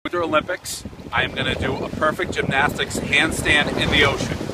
Winter Olympics, I am going to do a perfect gymnastics handstand in the ocean.